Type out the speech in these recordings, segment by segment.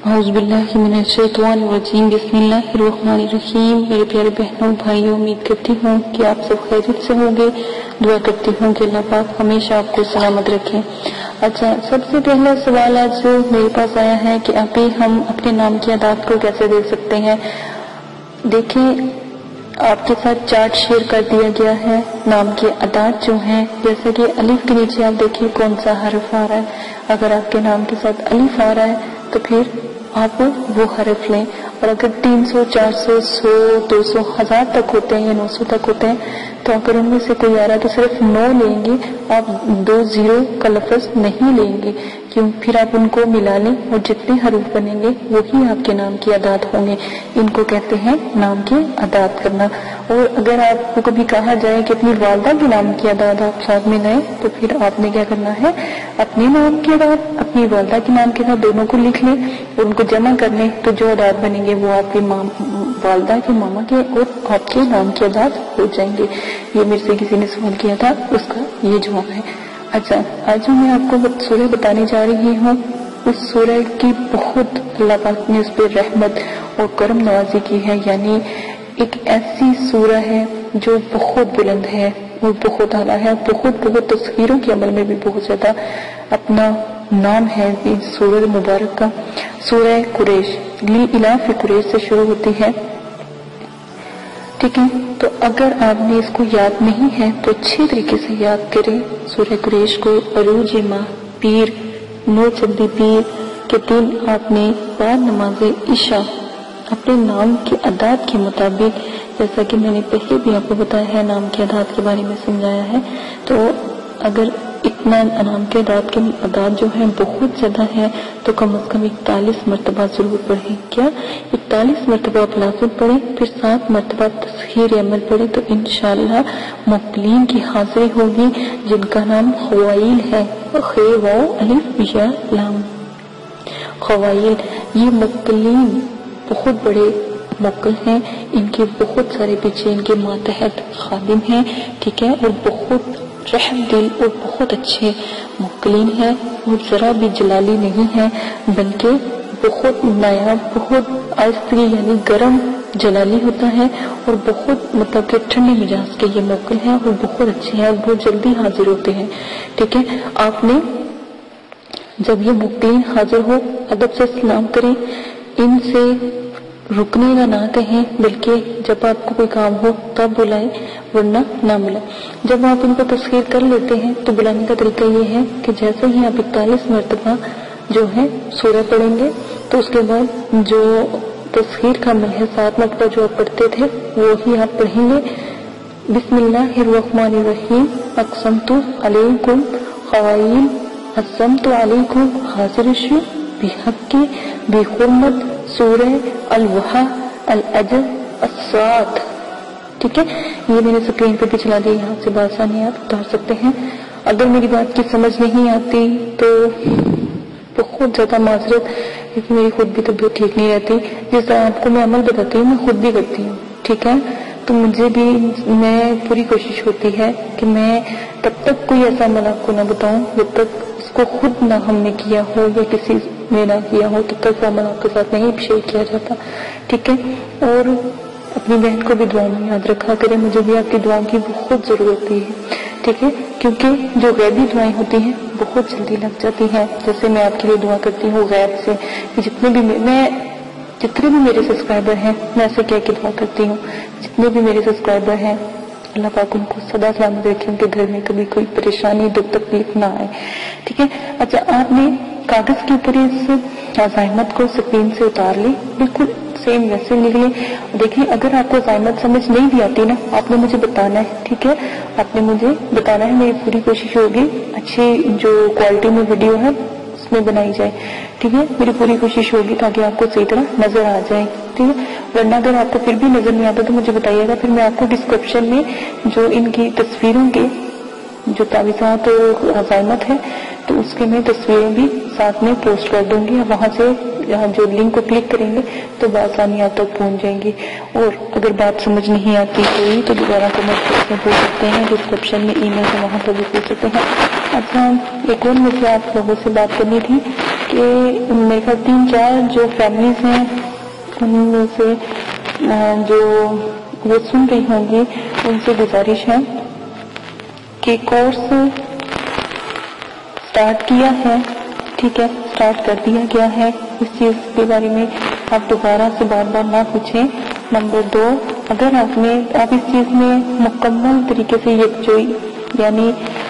اعوذ باللہ من الشیطان الرجیم، بسم اللہ الرحمن الرحیم۔ میرے پیارے بہنوں بھائیوں، امید کرتی ہوں کہ آپ سب خیریت سے ہوں گے۔ دعا کرتی ہوں کہ اللہ پاک ہمیشہ آپ کو سلامت رکھیں۔ اچھا، سب سے پہلا سوال آج میرے پاس آیا ہے کہ ابھی ہم اپنے نام کی اعداد کو کیسے دیکھ سکتے ہیں۔ دیکھیں، آپ کے ساتھ چارٹ شیئر کر دیا گیا ہے نام کے اعداد جو ہیں، جیسا کہ الف کے نیچے آپ دیکھیے کون سا حرف آ رہا ہے۔ اگر آپ کے نام کے ساتھ الف آ رہا ہے تو پھر آپ وہ حرف لیں، اور اگر 300 400 100 200 1000 تک ہوتے ہیں یا 900 تک ہوتے ہیں تو اگر ان میں سے کوئی آ رہا ہے تو صرف 9 لیں گے، آپ 2 0 کا لفظ نہیں لیں گے، کیوں؟ پھر آپ ان کو ملا لیں اور جتنے حروف بنیں گے وہی آپ کے نام کی اعداد ہوں گے۔ ان کو کہتے ہیں نام کے اعداد کرنا۔ اور اگر آپ کو کبھی کہا جائے کہ اپنی والدہ کے نام کی اعداد آپ ساتھ میں لائیں تو پھر آپ نے کیا کرنا ہے، اپنے نام کے اعداد اپنی والدہ کے نام کے ساتھ دونوں کو لکھ لیں اور ان کو جمع کر لیں، تو جو اعداد بنیں گے وہ آپ کی والدہ کے ماما کے اور آپ کے نام کے اعداد ہو جائیں گے۔ یہ میرے سے کسی نے سوال کیا تھا، اس کا یہ جواب ہے۔ اچھا، آج جو میں آپ کو سورہ بتانے جا رہی ہوں، اس سورہ کی بہت اللہ پاک نے اس پہ رحمت اور کرم نوازی کی ہے، یعنی ایک ایسی سورہ ہے جو بہت بلند ہے اور بہت اعلیٰ ہے، بہت تصویروں کے عمل میں بھی بہت زیادہ اپنا نام ہے اس سورہ مبارک کا۔ سورہ قریش، لِإِلَافِ قریش سے شروع ہوتی ہے، ٹھیک ہے؟ تو اگر آپ نے اس کو یاد نہیں ہے تو اچھے طریقے سے یاد کریں سورہ قریش کو۔ عروج ماہ، پیر، 9 چندی پیر کے دن آپ نے بعد نماز عشاء اپنے نام کے اعداد کے مطابق، جیسا کہ میں نے پہلے بھی آپ کو بتایا ہے، نام کے اعداد کے بارے میں سمجھایا ہے، تو اگر اتنا نام کے اعداد جو ہیں بہت زیادہ ہے تو کم از کم 41 مرتبہ ضرور پڑھیں۔ کیا 41 مرتبہ آپ لازم پڑھیں، پھر 7 مرتبہ تسخیر عمل پڑھیں، تو انشاءاللہ مقبلین کی حاضری ہوگی جن کا نام خوائل ہے، خ واو الف یا لام، خوائل۔ یہ مقبلین بہت بڑے موکل ہیں، ان کے بہت سارے پیچھے ان کے ماتحت خادم ہیں، ٹھیک ہے، اور بہت رحم دل اور بہت اچھے موکلین ہیں، اور ذرا بھی جلالی نہیں ہیں، بلکہ بہت نایاب، بہت آہستگی یعنی گرم جلالی ہوتا ہے، اور بہت مطلب کہ ٹھنڈے مزاج کے یہ موکل ہیں اور بہت اچھے ہیں اور بہت جلدی حاضر ہوتے ہیں، ٹھیک ہے۔ آپ نے جب یہ موکلین حاضر ہو ادب سے سلام کریں، ان سے رکنے کا نہ کہیں، بلکہ جب آپ کو کوئی کام ہو تب بلائیں، ورنہ نہ بلائیں۔ جب آپ ان کو تسخیر کر لیتے ہیں تو بلانے کا طریقہ یہ ہے کہ جیسے ہی آپ 41 مرتبہ جو ہے سورہ پڑھیں گے تو اس کے بعد جو تسخیر کا عمل ہے 7 مرتبہ جو آپ پڑھتے تھے وہی آپ پڑھیں گے۔ بسم اللہ الرحمن الرحیم، اقسمت علیکم خوائل، اقسمت علیکم حاضر شو بحق بحرمت سورہ الوحا العجل الصاد، ٹھیک ہے۔ یہ میں نے سکرین پہ بھی چلا دیا، یہاں سے بآسانی آپ اتار سکتے ہیں۔ اگر میری بات کی سمجھ نہیں آتی تو بہت زیادہ معذرت، کیونکہ میری خود بھی طبیعت ٹھیک نہیں رہتی، جس طرح آپ کو میں عمل بتاتی ہوں میں خود بھی کرتی ہوں، ٹھیک ہے۔ تو مجھے بھی میں پوری کوشش ہوتی ہے کہ میں تب تک کوئی ایسا عمل آپ کو نہ بتاؤں جب تک اس کو خود نہ ہم نے کیا ہو یا کسی نے نہ کیا ہو، تب تک وہ عمل آپ کے ساتھ نہیں شیئر کیا جاتا، ٹھیک ہے۔ اور اپنی بہن کو بھی دعا میں یاد رکھا کرے، مجھے بھی آپ کی دعاؤں کی بہت ضرورت ہے، ٹھیک ہے، کیونکہ جو غیبی دعائیں ہوتی ہیں بہت جلدی لگ جاتی ہیں۔ جیسے میں آپ کے لیے دعا کرتی ہوں غیب سے، کہ جتنے بھی میرے سبسکرائبر ہیں میں ایسے کہہ کے دعا کرتی ہوں، جتنے بھی میرے سبسکرائبر ہیں اللہ پاک ان کو سدا سلامت رکھے، ان کے گھر میں کبھی کوئی پریشانی دکھ تکلیف نہ آئے، ٹھیک ہے۔ اچھا، آپ نے کاغذ کے اوپر اس عزائمت کو سکرین سے اتار لی، بالکل سیم ویسے نکلے۔ دیکھیں، اگر آپ کو عزائمت سمجھ نہیں بھی آتی نا، آپ نے مجھے بتانا ہے، ٹھیک ہے، آپ نے مجھے بتانا ہے، میری پوری کوشش ہوگی اچھی جو کوالٹی میں ویڈیو ہے اس میں بنائی جائے، ٹھیک ہے، میری پوری کوشش ہوگی تاکہ آپ کو صحیح طرح نظر آ جائے، ٹھیک ہے۔ ورنہ اگر آپ کو پھر بھی نظر نہیں آتا تو مجھے بتائیے گا، پھر میں آپ کو ڈسکرپشن میں جو ان کی تصویروں کے جو تعویذات اور عزائمت ہے تو اس کے میں تصویریں بھی ساتھ میں پوسٹ کر دوں گی، وہاں سے جو لنک کو کلک کریں گے تو بآسانی آپ تک پہنچ جائیں گی۔ اور اگر بات سمجھ نہیں آتی کوئی تو دوبارہ کمنٹ باکس میں پوچھ سکتے ہیں، ڈسکرپشن میں ای میل ہے وہاں پر بھی پوچھ سکتے ہیں۔ اچھا، ایک اور مجھے آپ لوگوں سے بات کرنی تھی کہ میرے خیال 3-4 جو فیملیز ہیں ان میں سے جو وہ سن رہی ہوں گی ان سے گزارش ہے کہ کورس سٹارٹ کیا ہے، ٹھیک ہے، سٹارٹ کر دیا گیا ہے، اس چیز کے بارے میں آپ دوبارہ سے بار بار نہ پوچھیں۔ نمبر 2، اگر آپ اس چیز میں مکمل طریقے سے یکجوئی یعنی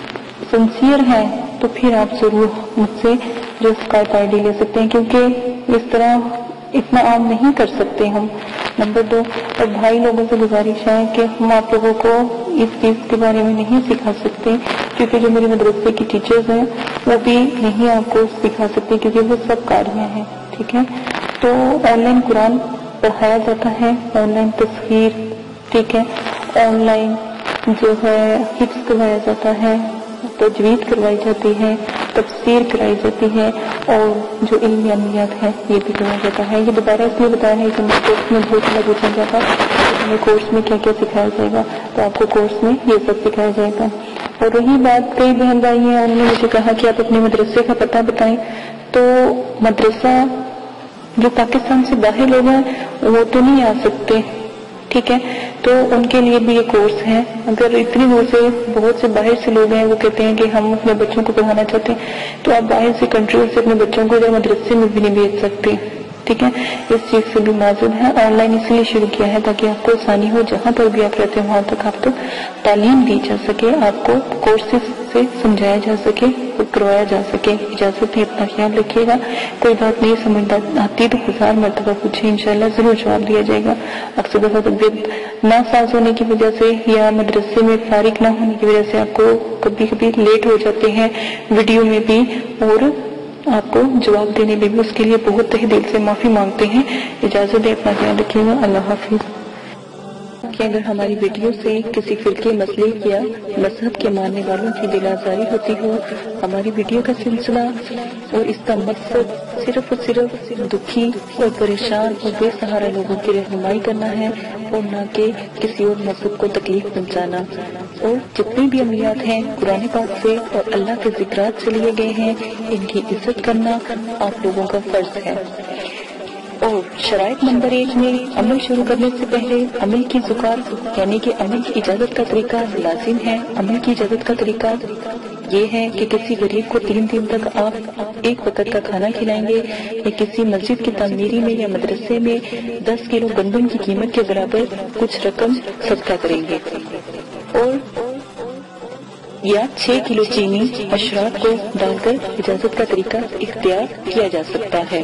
سنسیئر ہیں تو پھر آپ ضرور مجھ سے جو اسکائپ آئی ڈی لے سکتے ہیں، کیونکہ اس طرح اتنا عام نہیں کر سکتے ہم۔ نمبر 2، اور بھائی لوگوں سے گزارش ہے کہ ہم آپ لوگوں کو اس چیز کے بارے میں نہیں سکھا سکتے، کیونکہ جو میرے مدرسے کی ٹیچرز ہیں وہ بھی نہیں آپ کو سکھا سکتے، کیونکہ وہ سب قاریاں ہیں، ٹھیک ہے۔ تو آن لائن قرآن پڑھایا جاتا ہے، آن لائن تصویر، ٹھیک ہے، آن لائن جو ہے حفظ کروایا جاتا ہے، تجوید کروائی جاتی ہے، تفسیر کرائی جاتی ہے، اور جو علمی عملیات ہے یہ بھی کرایا جاتا ہے۔ یہ دوبارہ اس لیے بتایا ہے کہ ہمیں کورس میں بہت سارا پوچھا جاتا ہے کہ ہمیں کورس میں کیا کیا سکھایا جائے گا، تو آپ کو کورس میں یہ سب سکھایا جائے گا۔ اور رہی بات کئی بہن بھائی ہیں انہوں نے مجھے کہا کہ آپ اپنے مدرسے کا پتہ بتائیں، تو مدرسہ جو پاکستان سے باہر لوگ ہیں وہ تو نہیں آ سکتے، ٹھیک ہے، تو ان کے لیے بھی یہ کورس ہے۔ اگر اتنی دور سے بہت سے باہر سے لوگ ہیں وہ کہتے ہیں کہ ہم اپنے بچوں کو پڑھانا چاہتے ہیں، تو آپ باہر سے کنٹریوں سے اپنے بچوں کو ادھر مدرسے میں بھی نہیں بھیج سکتے، ٹھیک ہے، اس چیز سے بھی معذور ہے۔ آن لائن اس لیے شروع کیا ہے تاکہ آپ کو آسانی ہو، جہاں پر بھی آپ رہتے ہیں وہاں تک آپ کو تعلیم دی جا سکے، آپ کو کورسز سے سمجھایا جا سکے اور کروایا جا سکے۔ اجازت ہے، اپنا خیال رکھیے گا، کوئی بات نہیں سمجھ آتی تو 1000 مرتبہ پوچھیں، انشاءاللہ ضرور جواب دیا جائے گا۔ اکثر دفعہ طبیعت ناساز ہونے کی وجہ سے یا مدرسے میں فارغ نہ ہونے کی وجہ سے آپ کو کبھی کبھی لیٹ ہو جاتے ہیں ویڈیو میں بھی، اور آپ کو جواب دینے میں بھی، اس کے لیے بہت تہ دل سے معافی مانگتے ہیں۔ اجازت ہے، اپنا خیال رکھیے گا، اللہ حافظ۔ کہ اگر ہماری ویڈیو سے کسی فرقے، مسلک یا مذہب کے ماننے والوں کی دل آزاری ہوتی ہو، ہماری ویڈیو کا سلسلہ اور اس کا مقصد صرف اور صرف دکھی اور پریشان اور بے سہارا لوگوں کی رہنمائی کرنا ہے، اور نہ کہ کسی اور مذہب کو تکلیف پہنچانا، اور جتنے بھی عملیات ہیں قرآن پاک سے اور اللہ کے ذکرات سے لیے گئے ہیں، ان کی عزت کرنا آپ لوگوں کا فرض ہے۔ اور شرائط نمبر 1 میں عمل شروع کرنے سے پہلے عمل کی زکات یعنی کہ عمل کی اجازت کا طریقہ لازم ہے۔ عمل کی اجازت کا طریقہ یہ ہے کہ کسی غریب کو 3 دن تک آپ ایک وقت کا کھانا کھلائیں گے، یا کسی مسجد کی تعمیری میں یا مدرسے میں 10 کلو گندم کی قیمت کے برابر کچھ رقم صدقہ کریں گے، اور یا 6 کلو چینی اشراف کو ڈال کر اجازت کا طریقہ اختیار کیا جا سکتا ہے۔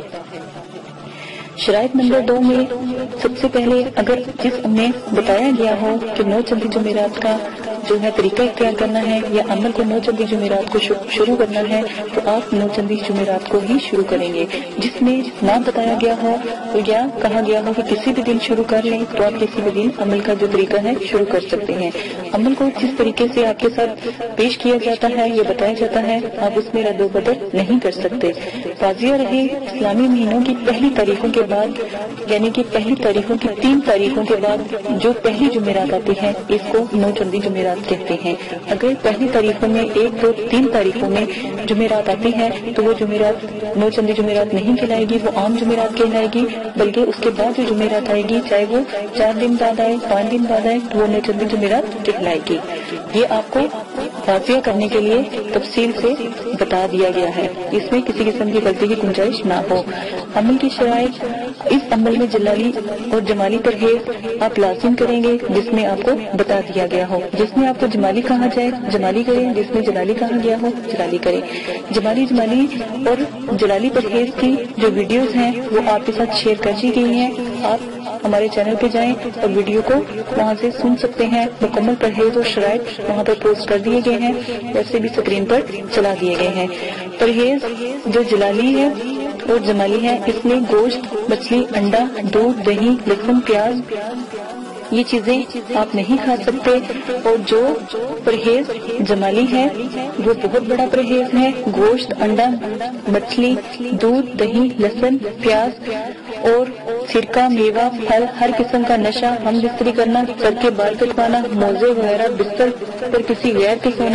شرائط نمبر 2 میں سب سے پہلے اگر جس میں بتایا گیا ہو کہ 9 چندی جمعرات کا جو ہے طریقہ اختیار کرنا ہے، یا عمل کو 9 چندی جمعرات کو شروع کرنا ہے، تو آپ 9 چندی جمعرات کو ہی شروع کریں گے۔ جس میں نہ بتایا گیا ہو یا کہا گیا ہو کہ کسی بھی دن شروع کر لیں، تو آپ کسی بھی دن عمل کا جو طریقہ ہے شروع کر سکتے ہیں۔ عمل کو جس طریقے سے آپ کے ساتھ پیش کیا جاتا ہے یا بتایا جاتا ہے، آپ اس میں رد و بدل نہیں کر سکتے۔ واضح رہے، اسلامی مہینوں کی پہلی تاریخوں کے بعد یعنی کہ پہلی تاریخوں کی 3 تاریخوں کے بعد جو پہلی جمعرات آتی ہے اس کو 9 چندی جمعرات کہتے ہیں۔ اگر پہلی تاریخوں میں 1، 2، 3 تاریخوں میں جمعرات آتی ہے تو وہ جمعرات 9 چندی جمعرات نہیں کہلائے گی، وہ عام جمعرات کہلائے گی، بلکہ اس کے بعد جو جمعرات آئے گی چاہے وہ 4 دن بعد آئے، 5 دن بعد آئے، تو وہ 9 چندی جمعرات کہلائے گی۔ یہ آپ کو واضح کرنے کے لیے تفصیل سے بتا دیا گیا ہے، اس میں کسی قسم کی غلطی کی گنجائش نہ ہو۔ عمل کی شرائط، اس عمل میں جلالی اور جمالی پرہیز آپ لازم کریں گے، جس میں آپ کو بتا دیا گیا ہو۔ جس میں آپ کو جمالی کہا جائے جمالی کریں، جس میں جلالی کہا گیا ہو جلالی کریں۔ جمالی اور جلالی پرہیز کی جو ویڈیوز ہیں وہ آپ کے ساتھ شیئر کر دی گئی ہیں، آپ ہمارے چینل پہ جائیں اور ویڈیو کو وہاں سے سن سکتے ہیں۔ مکمل پرہیز اور شرائط وہاں پر پوسٹ کر دیے گئے ہیں، ویسے بھی اسکرین پر چلا دیے گئے ہیں۔ پرہیز جو جلالی ہے اور جمالی ہے، اس میں گوشت، مچھلی، انڈا، دودھ، دہی، لہسن، پیاز، یہ چیزیں آپ نہیں کھا سکتے۔ اور جو پرہیز جمالی ہے وہ بہت بڑا پرہیز ہے، گوشت، انڈا، مچھلی، دودھ، دہی، لہسن، پیاز اور سرکہ، میوہ، پھل، ہر قسم کا نشہ، ہم بستری کرنا، سر کے بال کٹوانا، موزے وغیرہ، بستر پر کسی غیر کے سونا،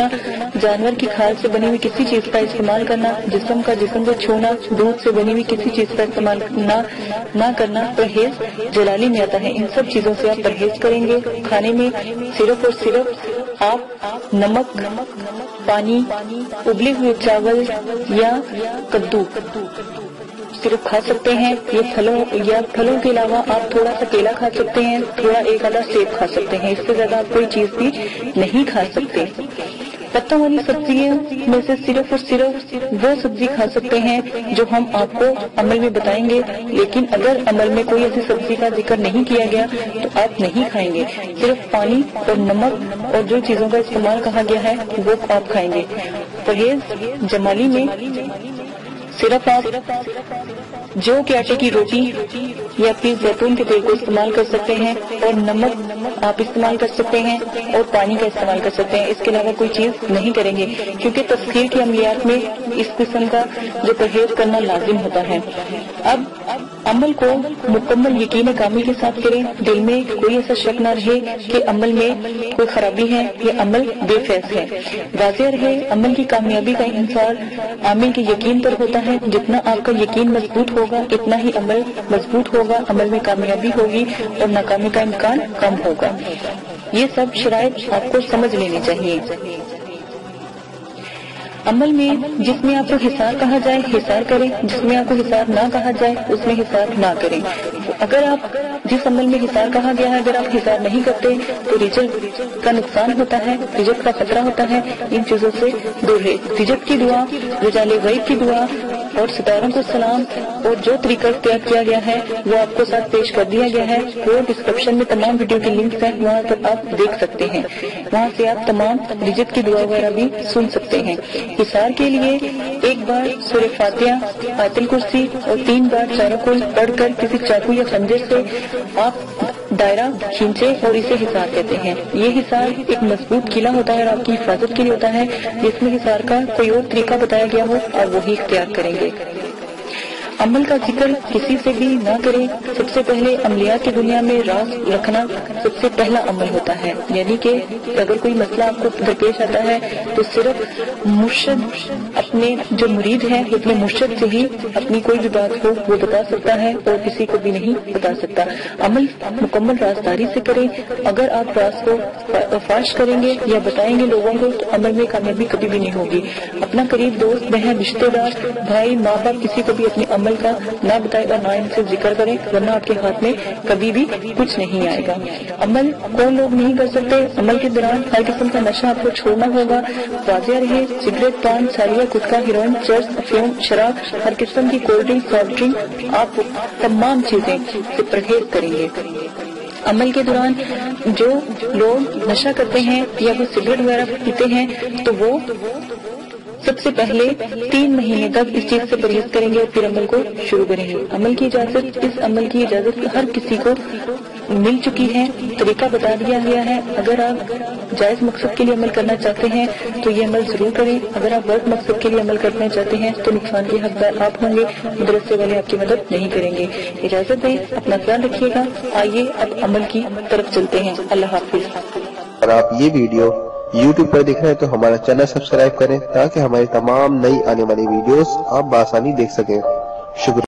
जानवर की खाल से बनी हुई किसी चीज का इस्तेमाल करना, जिस्म को छूना, दूध से बनी हुई किसी चीज का इस्तेमाल ना करना परहेज जलाली में आता है। इन सब चीजों से आप परहेज करेंगे। खाने में सिर्फ और सिर्फ आप नमक, पानी, उबले हुए चावल या कद्दू सिर्फ खा सकते हैं। ये फलों के अलावा आप थोड़ा सा केला खा सकते हैं, थोड़ा एक आधा सेब खा सकते हैं। इससे ज्यादा आप कोई चीज भी नहीं खा सकते। पत्तों वाली सब्जियों में से सिर्फ और सिर्फ वो सब्जी खा सकते हैं जो हम आपको अमल में बताएंगे। लेकिन अगर अमल में कोई ऐसी सब्जी का जिक्र नहीं किया गया तो आप नहीं खाएंगे। सिर्फ पानी और नमक और जो चीजों का इस्तेमाल कहा गया है वो आप खाएंगे। परहेज जमाली में सिर्फ आप जौ के आटे की रोटी या फिर जैतून के तेल को इस्तेमाल कर सकते हैं और नमक आप इस्तेमाल कर सकते हैं और पानी का इस्तेमाल कर सकते हैं। इसके अलावा कोई चीज नहीं करेंगे, क्योंकि तस्खीर की अमलियात में इस किस्म का जो परहेज करना लाजिम होता है। अब अमल को मुकम्मल यकीन कामिल के साथ करें। दिल में कोई ऐसा शक न रहे कि अमल में कोई खराबी है या अमल बेफैज है। वाज़ेह रहे, अमल की कामयाबी का इंसार आमिल के यकीन पर होता है। जितना आपका यकीन मजबूत होगा इतना ही अमल मजबूत होगा, अमल में कामयाबी होगी और नाकामी का इम्कान कम होगा। ये सब शराइत आपको समझ लेनी चाहिए। अमल में जिसमें आपको हिसार कहा जाए हिसार करें, जिसमें आपको हिसार ना कहा जाए उसमें हिसार ना करें। अगर आप जिस अमल में हिसार कहा गया है अगर आप हिसार नहीं करते तो रिजल्ट का नुकसान होता है, रिजल्ट का खतरा होता है। इन चीजों से दूर रहे। रिजल्ट की दुआ, रिजाले गैब की दुआ और सितारों को सलाम और जो तरीका तैयार किया गया है वो आपको साथ पेश कर दिया गया है। वो डिस्क्रिप्शन में तमाम वीडियो के लिंक्स हैं, वहाँ पर आप देख सकते हैं। वहाँ से आप तमाम रिजल्ट की दुआ वगैरह भी सुन सकते हैं। हिसार के लिए एक बार सूरह फातिहा, आयतुल कुर्सी और 3 बार चारों कुल पढ़कर किसी चाकू या खंजर से आप दायरा खींचे और इसे हिसार कहते हैं। ये हिसार एक मजबूत किला होता है और आपकी हिफाजत के लिए होता है। जिसमें हिसार का कोई और तरीका बताया गया हो और वही इख्तियार करेंगे। अमल का जिक्र किसी से भी ना करें। सबसे पहले अमलियात की दुनिया में राज रखना सबसे पहला अमल होता है। यानी कि अगर कोई मसला आपको दरपेश आता है तो सिर्फ मुर्शिद अपने जो मुरीद है अपने मुर्शिद से ही अपनी कोई भी बात हो वो बता सकता है और किसी को भी नहीं बता सकता। अमल मुकम्मल राजदारी से करें। अगर आप राज को फाश करेंगे या बताएंगे लोगों को तो अमल में कामयाबी कभी भी नहीं होगी। अपना करीब दोस्त, बहन, रिश्तेदार, भाई, माँ बाप किसी को भी अपने अमल का ना बताए और ना इनसे जिक्र करें, वरना आपके हाथ में कभी भी कुछ नहीं आएगा। अमल कौन लोग नहीं कर सकते? अमल के दौरान हर किस्म का नशा आपको छोड़ना होगा। वाज़ेह रहे, सिगरेट, पान, सालिया, गुटखा, हेरोइन, चर्च, अफीम, शराब, हर किस्म की कोल्ड ड्रिंक, सॉफ्ट ड्रिंक, आप तमाम चीजें से परहेज करेंगे। अमल के दौरान जो लोग नशा करते हैं या वो सिगरेट वगैरह पीते हैं तो वो सबसे पहले 3 महीने तक इस चीज से परहेज करेंगे और फिर अमल को शुरू करेंगे। अमल की इजाजत, इस अमल की इजाजत हर किसी को मिल चुकी है, तरीका बता दिया गया है। अगर आप जायज मकसद के लिए अमल करना चाहते हैं तो ये अमल जरूर करें। अगर आप गलत मकसद के लिए अमल करना चाहते हैं तो नुकसान के हकदार आप होंगे, मदरसे वाले आपकी मदद नहीं करेंगे। इजाजत दें, अपना ख्याल रखिएगा। आइए अब अमल की तरफ चलते हैं। अल्लाह हाफिज। और आप ये वीडियो YouTube पर देख रहे हैं तो हमारा चैनल सब्सक्राइब करें ताकि हमारी तमाम नई आने वाली वीडियोस आप बआसानी देख सकें। शुक्रिया।